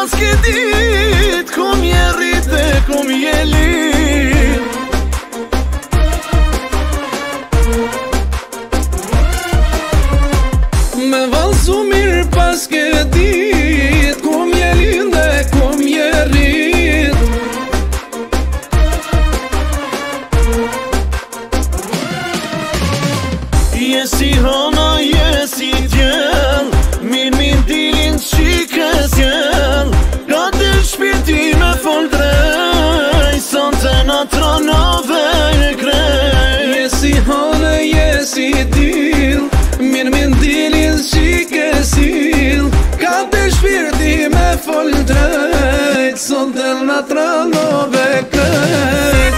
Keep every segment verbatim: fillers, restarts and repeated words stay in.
pas ke dit kom je rrit e kom je lir. Me valsu mirë pas ke dit kom je lind e kom je rrit. Je si hona, je si djel, min min dilin qike zjel. Ka të shpirti me fol drej, son të na tronove e krej. Je si hona, je si dil, min min dilin qike zjel. Ka të shpirti me fol drej, son të na tronove e krej.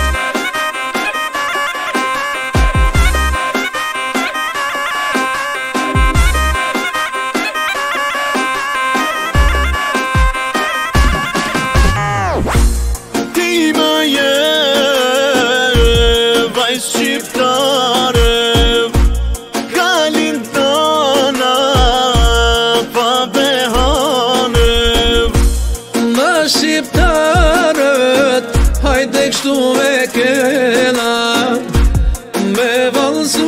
Shqiptare, kalin tona, pa behane. Më shqiptarët, hajde kështu me kena, me valzu,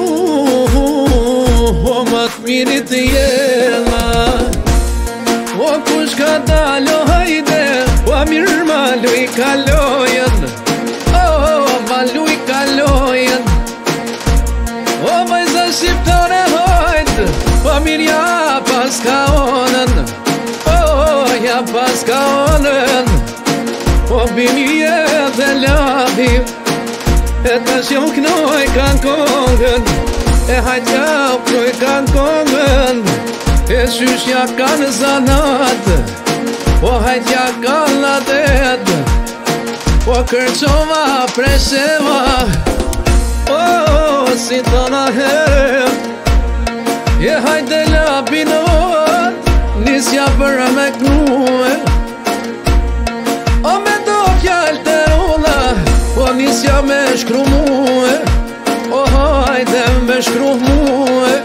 o më të mirit jena. O kush ka dalo, hajde, o mirë malu i kalojen, o malu i kalojen. O vajza shqiptare hojtë, familja pas ka onën, o ja pas ka onën. O bimje dhe labi, e të shjo knoj kanë kongën, e hajtë ja knoj kanë kongën, e shyshja kanë zanat, o hajtë ja kanë ladet, o kërqova presheva, oh, si tona herë, je hajde lapinot, nisja për me knue. O me do fjall të rolla, o nisja me shkru muë, o hajde me shkru muë.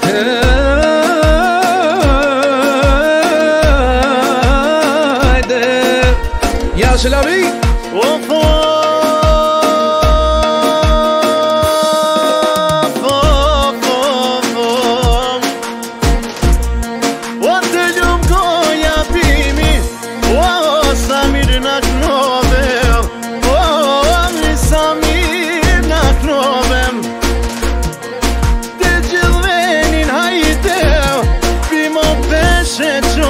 Hajde, ja shëllavi, o po. Shit,